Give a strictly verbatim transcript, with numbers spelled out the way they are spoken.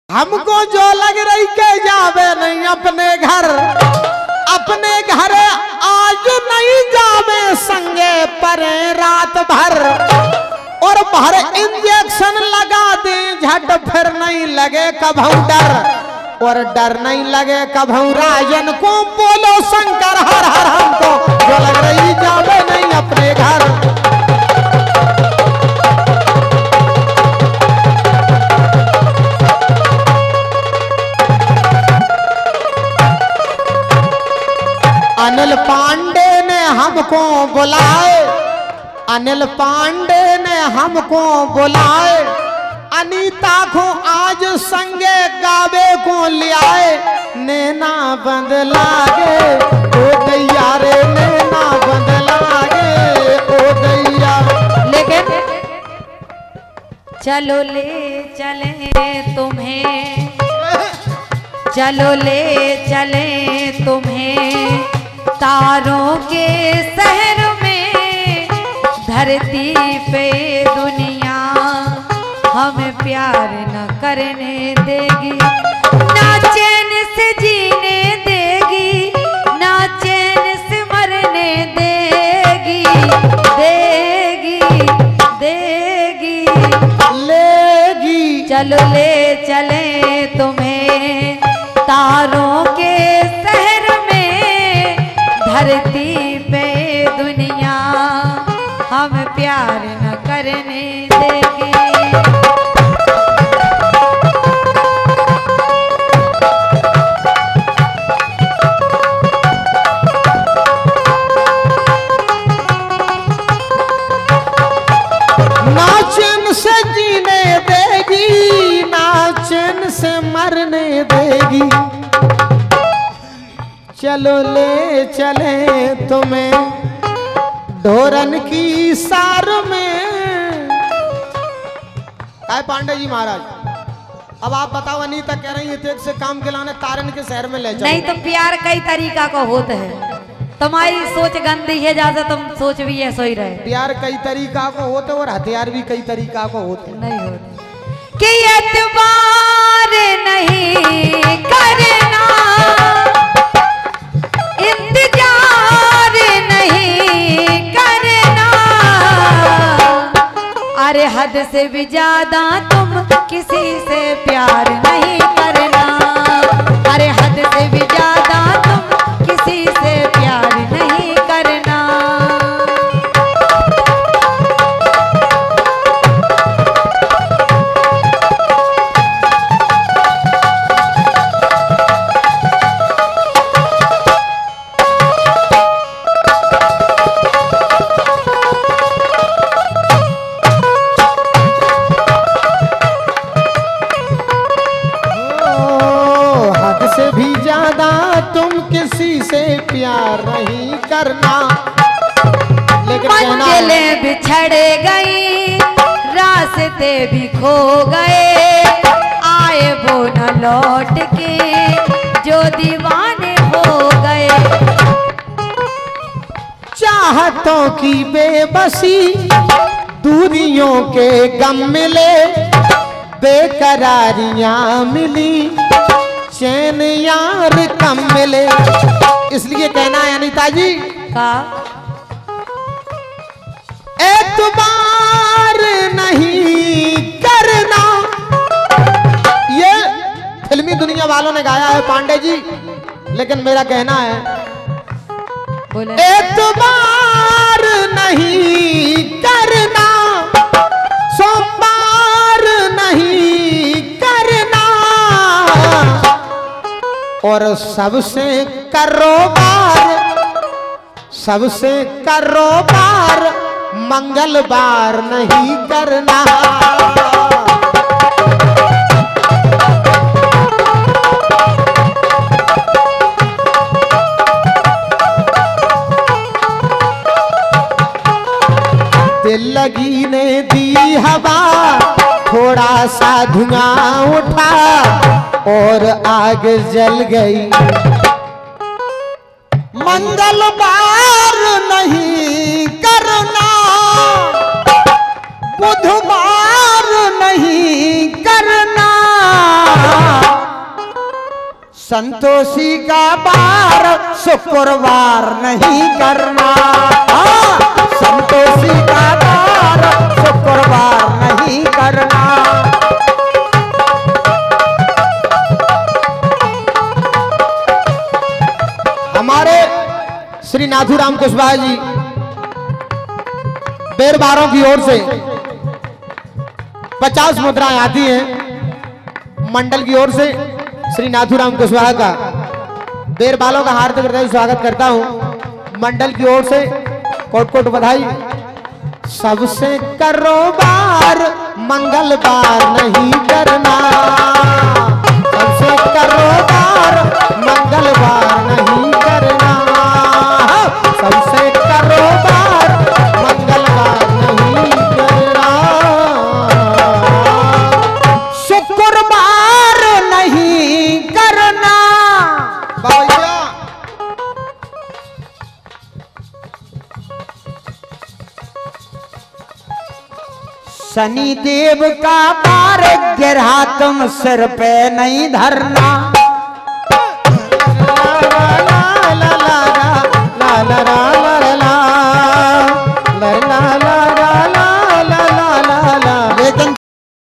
हमको जो लग रही के जावे नहीं अपने घर, अपने घर आज नहीं जावे संगे परे रात भर, और भर इंजेक्शन लगा दे झट फिर नहीं लगे कभू डर, और डर नहीं लगे कभू राजन को बोलो शंकर हर हर। हमको जो लग रही जावे नहीं अपने घर, अनिल पांडे ने हमको बुलाए, अनिल पांडे ने हमको बुलाए, अनीता को आज संगे गावे को ले आए। नैना बंद लागे ओ दैया रे, नैना बंद लागे ओ दैया। लेकिन चलो ले चले तुम्हें, चलो ले चले तुम्हें तारों के शहर में, धरती पे दुनिया हमें प्यार न करने देगी, ना चैन से जीने देगी, ना चैन से मरने देगी, देगी देगी लेगी। चलो ले चले तुम्हें तारों के शहर में, धरती पे दुनिया हम प्यार न करने देगी। ना चैन से जीने देगी, ना चैन से मरने देगी। चलो ले चले तुम्हें ढोरन की सार में। काय पांडे जी महाराज, अब आप बताओ अनीता कह रही है तेज से काम के लाने तारन के शहर में ले जाओ। नहीं तो प्यार कई तरीका का होता है, तुम्हारी सोच गंदी है, ज्यादा तुम सोच भी ऐसा ही रहे। प्यार कई तरीका को होते और हथियार भी कई तरीका को होते। नहीं होते कि एतबार नहीं करना, इंतजार नहीं करना, अरे हद से भी ज्यादा तुम किसी से प्यार नहीं करना, अरे हद से भी ज्यादा तुम किसी से प्यार नहीं करना। प्यार नहीं करना। लेकिन मंजिलें बिछड़ गई, रास्ते भी खो गए, आए वो न लौट के जो दीवाने हो गए। चाहतों की बेबसी, दूरियों के गम मिले, बेकरारियां मिली, चैन यार कम मिले। इसलिए कहना है अनीता जी का एतबार नहीं करना, ये फिल्मी दुनिया वालों ने गाया है पांडे जी, लेकिन मेरा कहना है एतबार नहीं करना, सोमवार नहीं करना, और सबसे कारोबार, सबसे कारोबार मंगलवार नहीं करना। दिल लगी ने दी हवा, थोड़ा सा धुआं उठा और आग जल गई। मंगलवार नहीं करना, बुधवार नहीं करना, संतोषी का बार शुक्रवार नहीं करना। हाँ, संतोषी का बार शुक्रवार नहीं करना। हमारे श्री नाथूराम कुशवाहा जी बेरबारों की ओर से पचास मुद्राएं आती हैं। मंडल की ओर से श्री नाथूराम कुशवाहा का बेरबालों का हार्दिक हृदय स्वागत करता हूं। मंडल की ओर से कोट कोट बधाई। सबसे कारोबार मंगलवार नहीं करना। सबसे कारोबार मंगलवार नहीं करना। सबसे कारोबार मंगलवार नहीं करना। शुक्रवार नहीं करना। भैया शनि देव का बार गिरा तुम सिर पे नहीं धरना।